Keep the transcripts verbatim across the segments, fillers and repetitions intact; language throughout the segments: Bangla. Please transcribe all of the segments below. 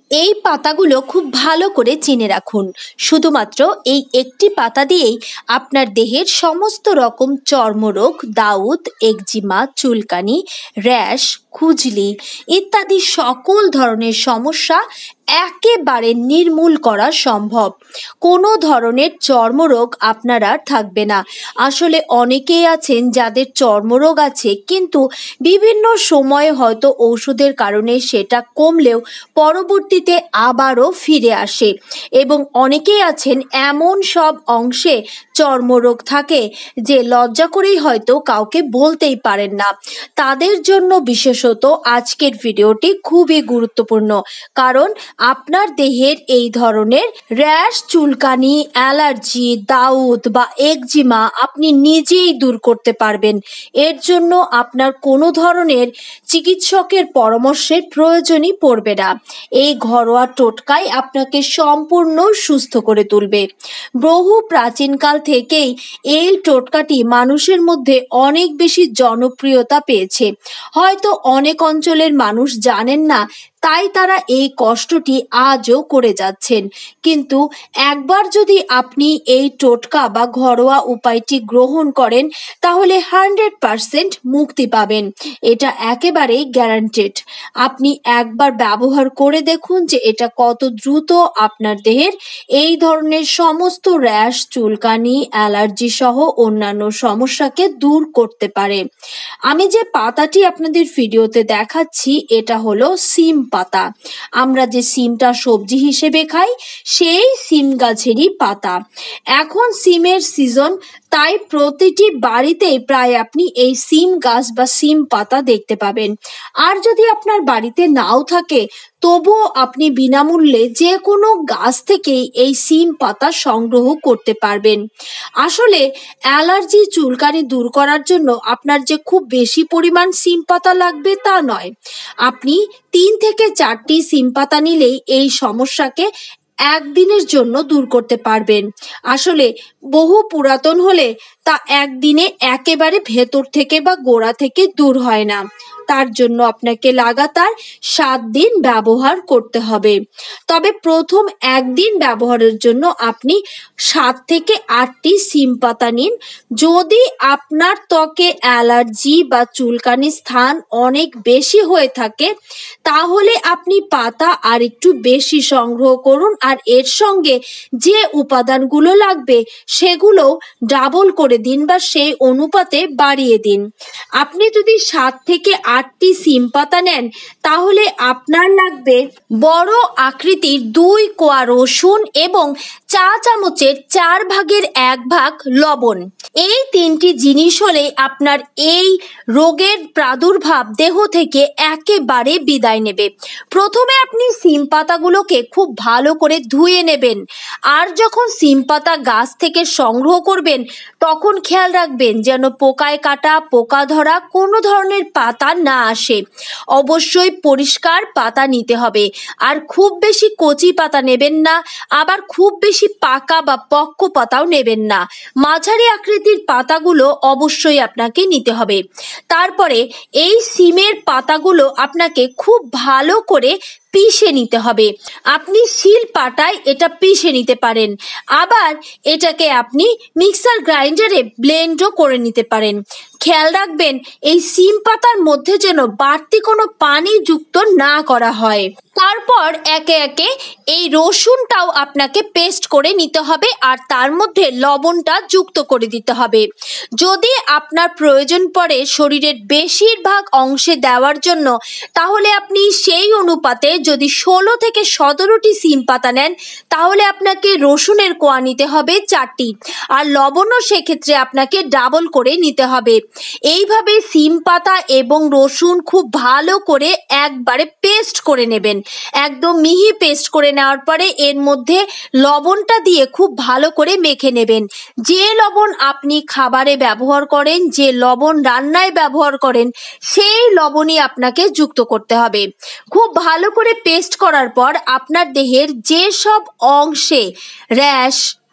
এই পাতাগুলো খুব ভালো করে চিনে রাখুন। শুধুমাত্র এই একটি পাতা দিয়েই আপনার দেহের সমস্ত রকম চর্মরোগ, দাউদ, একজিমা, চুলকানি, র্যাশ, খুজলি ইত্যাদি সকল ধরনের সমস্যা একেবারে নির্মূল করা সম্ভব। কোনো ধরনের চর্মরোগ আপনার আর থাকবে না। আসলে অনেকেই আছেন যাদের চর্মরোগ আছে, কিন্তু বিভিন্ন সময়ে হয়তো ঔষধের কারণে সেটা কমলেও পরবর্তীতে আবারও ফিরে আসে, এবং অনেকেই আছেন এমন সব অংশে চর্মরোগ থাকে যে লজ্জা করেই হয়তো কাউকে বলতেই পারেন না। তাদের জন্য বিশেষত আজকের ভিডিওটি খুবই গুরুত্বপূর্ণ, কারণ আপনার দেহের এই ধরনের র্যাশ, চুলকানি, অ্যালার্জি, দাউদ বা একজিমা আপনি নিজেই দূর করতে পারবেন। এর জন্য আপনার কোনো ধরনের চিকিৎসকের পরামর্শের প্রয়োজনই পড়বে না। এই ঘরোয়া টোটকাই আপনাকে সম্পূর্ণ সুস্থ করে তুলবে। বহু প্রাচীনকাল থেকেই এই টোটকাটি মানুষের মধ্যে অনেক বেশি জনপ্রিয়তা পেয়েছে। হয়তো অনেক অঞ্চলের মানুষ জানেন না, তাই তারা এই কষ্টটি আজও করে যাচ্ছেন। কিন্তু একবার যদি আপনি এই টোটকা বা ঘরোয়া উপায়টি গ্রহণ করেন, তাহলে হান্ড্রেড পারসেন্ট মুক্তি পাবেন। এটা একেবারেই গ্যারান্টেড। আপনি একবার ব্যবহার করে দেখুন যে এটা কত দ্রুত আপনার দেহের এই ধরনের সমস্ত র্যাশ, চুলকানি, অ্যালার্জি সহ অন্যান্য সমস্যাকে দূর করতে পারে। আমি যে পাতাটি আপনাদের ভিডিওতে দেখাচ্ছি, এটা হলো সিম পাতা। আমরা যে সিমটা সবজি হিসেবে খাই, সেই সিম গাছেরই পাতা। এখন সিমের সিজন, তাই প্রতিটি বাড়িতেই প্রায় আপনি এই সিম গাছ বা সিম পাতা দেখতে পাবেন। আর যদি আপনার বাড়িতে নাও থাকে, তবুও আপনি বিনামূল্যে যে কোনো গাছ থেকেই এই সিম পাতা সংগ্রহ করতে পারবেন। আসলে অ্যালার্জি, চুলকানি দূর করার জন্য আপনার যে খুব বেশি পরিমাণ সিম পাতা লাগবে তা নয়। আপনি তিন থেকে চারটি সিম পাতা নিলেই এই সমস্যাকে একদিনের জন্য দূর করতে পারবেন। আসলে বহু পুরাতন হলে তা একদিনে একেবারে ভেতর থেকে বা গোড়া থেকে দূর হয় না। তার জন্য আপনাকে লাগাতার সাত দিন ব্যবহার করতে হবে। তবে প্রথম একদিন ব্যবহারের জন্য আপনি সাত থেকে আটটি সিম পাতা নিন। যদি আপনার ত্বকে অ্যালার্জি বা চুলকানির স্থান অনেক বেশি হয়ে থাকে, তাহলে আপনি পাতা আর একটু বেশি সংগ্রহ করুন, আর এর সঙ্গে যে উপাদানগুলো লাগবে সেগুলো ডাবল করে দিন বা সেই অনুপাতে বাড়িয়ে দিন। আপনি যদি সাত থেকে আটটি সিম পাতা নেন, তাহলে আপনার লাগবে বড় আকৃতির দুই কোয়া রসুন এবং চা চামচের চার ভাগের এক ভাগ লবণ। এই তিনটি জিনিস হলে আপনার এই রোগের প্রাদুর্ভাব দেহ থেকে একেবারে বিদায় নেবে। প্রথমে আপনি সিম পাতাগুলোকে খুব ভালো করে ধুয়ে নেবেন, আর যখন সিম পাতা গাছ থেকে সংগ্রহ করবেন, তখন খেয়াল রাখবেন যেন পোকায় কাটা, পোকা ধরা কোনো ধরনের পাতা না আসে। অবশ্যই পরিষ্কার পাতা নিতে হবে, আর খুব বেশি কচি পাতা নেবেন না, আবার খুব বেশি পাকা বা পক্ক পাতাও নেবেন না। মাঝারি আকৃতির পাতাগুলো অবশ্যই আপনাকে নিতে হবে। তারপরে এই সিমের পাতাগুলো আপনাকে খুব ভালো করে পিষে নিতে হবে। আপনি শিল পাটায় এটা পিষে নিতে পারেন, আবার এটাকে আপনি মিক্সার গ্রাইন্ডারে ব্লেন্ডও করে নিতে পারেন। খেয়াল রাখবেন এই সিম পাতার মধ্যে যেন বাড়তি কোনো পানি যুক্ত না করা হয়। তারপর একে একে এই রসুনটাও আপনাকে পেস্ট করে নিতে হবে, আর তার মধ্যে লবণটা যুক্ত করে দিতে হবে। যদি আপনার প্রয়োজন পড়ে শরীরের বেশিরভাগ অংশে দেওয়ার জন্য, তাহলে আপনি সেই অনুপাতে যদি ষোলো থেকে সতেরোটি সিম পাতা নেন, তাহলে আপনাকে রসুনের কোয়া নিতে হবে চারটি, আর লবণও সেক্ষেত্রে আপনাকে ডাবল করে নিতে হবে। এইভাবে সিম পাতা এবং রসুন খুব ভালো করে একবারে পেস্ট করে নেবেন। একদম মিহি পেস্ট করে নেওয়ার পরে এর মধ্যে লবণটা দিয়ে খুব ভালো করে মেখে নেবেন। যে লবণ আপনি খাবারে ব্যবহার করেন, যে লবণ রান্নায় ব্যবহার করেন, সেই লবণই আপনাকে যুক্ত করতে হবে। খুব ভালো করে পেস্ট করার পর আপনার দেহের যে সব অংশে র্যাশ,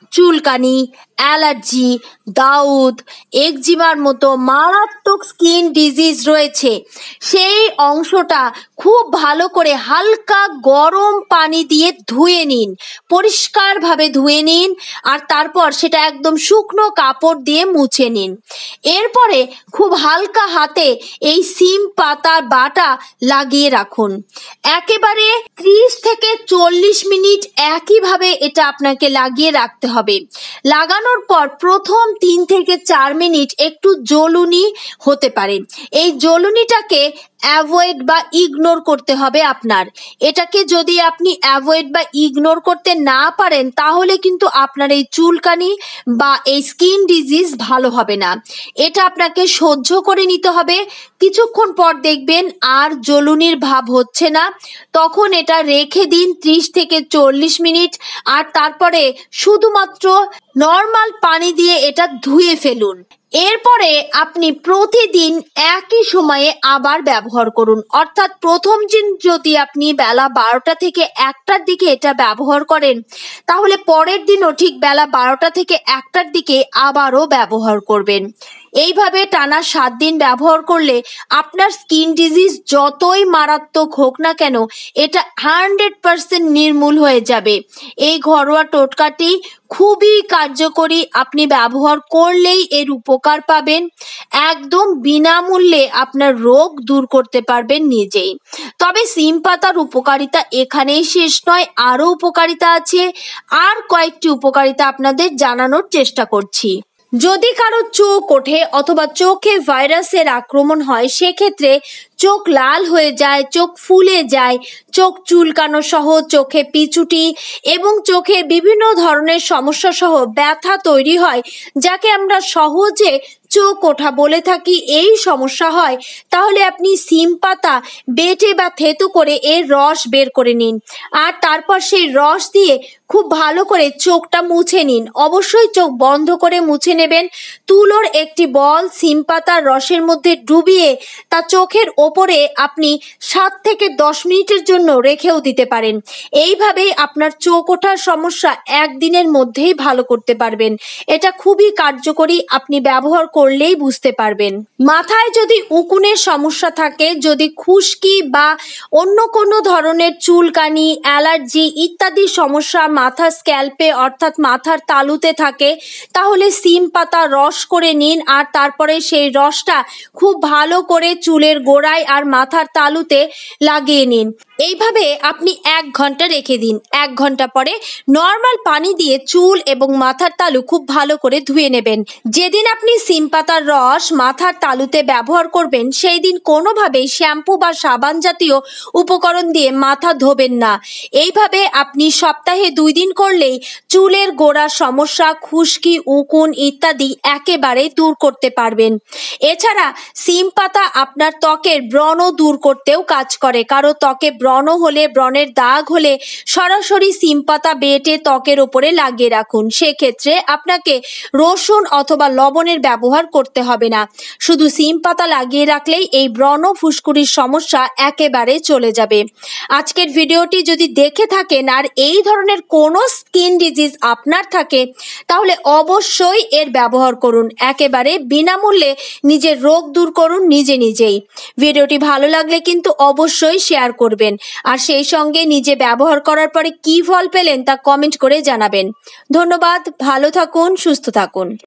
চুলকানি, অ্যালার্জি, দাউদ, একজিমার মতো মারাত্মক স্কিন ডিজিজ রয়েছে, সেই অংশটা খুব ভালো করে হালকা গরম পানি দিয়ে ধুয়ে নিন, পরিষ্কারভাবে ধুয়ে নিন, আর তারপর সেটা একদম শুকনো কাপড় দিয়ে মুছে নিন। এরপরে খুব হালকা হাতে এই সিম পাতার বাটা লাগিয়ে রাখুন। একেবারে ত্রিশ থেকে চল্লিশ মিনিট একইভাবে এটা আপনাকে লাগিয়ে রাখতে হবে। লাগানোর পর প্রথম তিন থেকে চার মিনিট একটু জ্বলুনি হতে পারে। এই জ্বলুনিটাকে অ্যাভয়েড বা ইগনোর করতে হবে আপনার। এটাকে যদি আপনি অ্যাভয়েড বা ইগনোর করতে না পারেন তাহলে কিন্তু আপনার এই চুলকানি বা এই স্কিন ডিজিজ ভালো হবে না। এটা আপনাকে সহ্য করে নিতে হবে। কিছুক্ষণ পর দেখবেন আর জ্বলুনির ভাব হচ্ছে না, তখন এটা রেখে দিন ত্রিশ থেকে চল্লিশ মিনিট, আর তারপরে শুধুমাত্র নর্মাল পানি দিয়ে এটা ধুয়ে ফেলুন। এরপরে আপনি প্রতিদিন একই সময়ে আবার ব্যবহার করুন। অর্থাৎ প্রথম দিন যদি আপনি বেলা বারোটা থেকে একটার দিকে এটা ব্যবহার করেন, তাহলে পরের দিনও ঠিক বেলা বারোটা থেকে একটার দিকে আবারও ব্যবহার করবেন। এইভাবে টানা সাত দিন ব্যবহার করলে আপনার স্কিন ডিজিজ যতই মারাত্মক হোক না কেন এটা হান্ড্রেড পার্সেন্ট নির্মূল হয়ে যাবে। এই ঘরোয়া টোটকাটি খুবই কার্যকরী, আপনি ব্যবহার করলেই এর উপকার পাবেন। একদম বিনামূল্যে আপনার রোগ দূর করতে পারবেন নিজেই। তবে সিম পাতার উপকারিতা এখানেই শেষ নয়, আরও উপকারিতা আছে। আর কয়েকটি উপকারিতা আপনাদের জানানোর চেষ্টা করছি। যদি কারো চোখ ওঠে অথবা চোখে ভাইরাসের আক্রমণ হয়, সেক্ষেত্রে চোখ লাল হয়ে যায়, চোখ ফুলে যায়, চোখ চুলকানো সহ চোখে পিচুটি এবং চোখের বিভিন্ন ধরনের সমস্যা সহ ব্যথা তৈরি হয়, যাকে আমরা সহজে চোখ ওঠা বলে থাকি, এই সমস্যা হয়, তাহলে আপনি সিম পাতা বেটে বা থেতো করে এর রস বের করে নিন, আর তারপর সেই রস দিয়ে খুব ভালো করে চোখটা মুছে নিন। অবশ্যই চোখ বন্ধ করে মুছে নেবেন। তুলোর একটি বল সিম পাতার রসের মধ্যে ডুবিয়ে তা চোখের ওপরে আপনি সাত থেকে দশ মিনিটের জন্য রেখেও দিতে পারেন। এইভাবেই আপনার চোখ ওঠার সমস্যা একদিনের মধ্যেই ভালো করতে পারবেন। এটা খুবই কার্যকরী, আপনি ব্যবহার করলেই বুঝতে পারবেন। মাথায় যদি উকুনের সমস্যা থাকে, যদি খুশকি বা অন্য কোনো ধরনের চুলকানি, অ্যালার্জি ইত্যাদি সমস্যা মাথার স্ক্যাল্পে অর্থাৎ মাথার তালুতে থাকে, তাহলে সিম পাতা রস করে নিন, আর তারপরে সেই রসটা খুব ভালো করে চুলের গোড়ায় আর মাথার তালুতে লাগিয়ে নিন। এইভাবে আপনি এক ঘন্টা রেখে দিন। এক ঘন্টা পরে নর্মাল পানি দিয়ে চুল এবং মাথার তালু খুব ভালো করে ধুয়ে নেবেন। যেদিন আপনি সিম পাতার রস মাথার তালুতে ব্যবহার করবেন, সেই দিন কোনোভাবেই শ্যাম্পু বা সাবান জাতীয় উপকরণ দিয়ে মাথা ধোবেন না। এইভাবে আপনি সপ্তাহে দুই দিন করলেই চুলের গোড়ার সমস্যা, খুশকি, উকুন ইত্যাদি একেবারে দূর করতে পারবেন। এছাড়া সিম পাতা আপনার ত্বকের ব্রণ দূর করতেও কাজ করে। কারো ত্বকে ব্রণ হলে, ব্রণের দাগ হলে সরাসরি সিম পাতা বেটে ত্বকের ওপরে লাগিয়ে রাখুন। সেক্ষেত্রে আপনাকে রসুন অথবা লবণের ব্যবহার করতে হবে না। শুধু সিম পাতা লাগিয়ে রাখলেই এই ব্রণ ফুসকুড়ির সমস্যা একেবারে চলে যাবে। আজকের ভিডিওটি যদি দেখে থাকেন আর এই ধরনের কোনো স্কিন ডিজিজ আপনার থাকে, তাহলে অবশ্যই এর ব্যবহার করুন। একেবারে বিনামূল্যে নিজের রোগ দূর করুন নিজে নিজেই। ভিডিওটি ভালো লাগলে কিন্তু অবশ্যই শেয়ার করবেন, আর সেই সঙ্গে নিজে ব্যবহার করার পরে কী ফল পেলেন তা কমেন্ট করে জানাবেন। ধন্যবাদ, ভালো থাকুন, সুস্থ থাকুন।